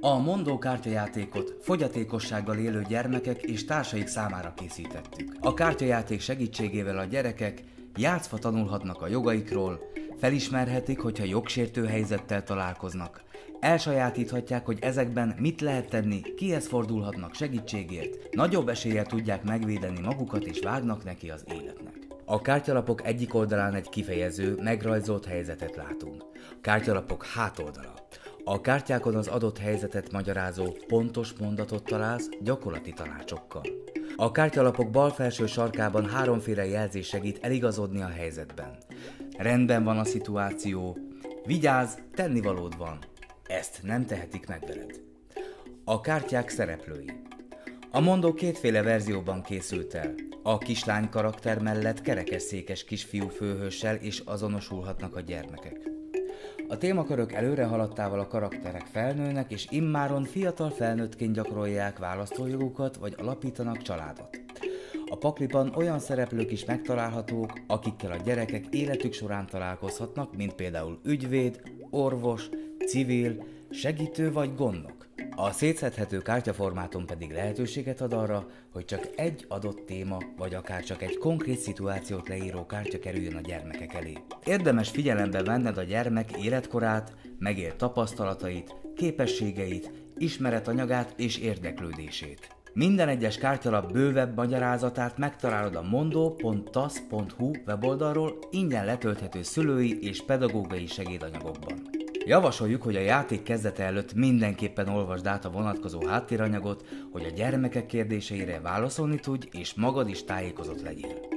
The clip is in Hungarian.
A Mondó kártyajátékot fogyatékossággal élő gyermekek és társaik számára készítettük. A kártyajáték segítségével a gyerekek játszva tanulhatnak a jogaikról, felismerhetik, hogyha jogsértő helyzettel találkoznak, elsajátíthatják, hogy ezekben mit lehet tenni, kihez fordulhatnak segítségért, nagyobb eséllyel tudják megvédeni magukat és vágnak neki az életnek. A kártyalapok egyik oldalán egy kifejező, megrajzolt helyzetet látunk. A kártyalapok hátoldala. A kártyákon az adott helyzetet magyarázó pontos mondatot találsz gyakorlati tanácsokkal. A kártyalapok bal felső sarkában háromféle jelzés segít eligazodni a helyzetben. Rendben van a szituáció, vigyázz, tennivalód van. Ezt nem tehetik meg veled. A kártyák szereplői. A Mondó kétféle verzióban készült el. A kislány karakter mellett kerekesszékes kisfiú főhőssel is azonosulhatnak a gyermekek. A témakörök előre haladtával a karakterek felnőnek, és immáron fiatal felnőttként gyakorolják választójogukat vagy alapítanak családot. A pakliban olyan szereplők is megtalálhatók, akikkel a gyerekek életük során találkozhatnak, mint például ügyvéd, orvos, civil, segítő vagy gondnok. A szétszedhető kártyaformátum pedig lehetőséget ad arra, hogy csak egy adott téma, vagy akár csak egy konkrét szituációt leíró kártya kerüljön a gyermekek elé. Érdemes figyelembe venned a gyermek életkorát, megélt tapasztalatait, képességeit, ismeretanyagát és érdeklődését. Minden egyes kártyalap bővebb magyarázatát megtalálod a mondo.tasz.hu weboldalról ingyen letölthető szülői és pedagógiai segédanyagokban. Javasoljuk, hogy a játék kezdete előtt mindenképpen olvasd át a vonatkozó háttéranyagot, hogy a gyermekek kérdéseire válaszolni tudj és magad is tájékozott legyél.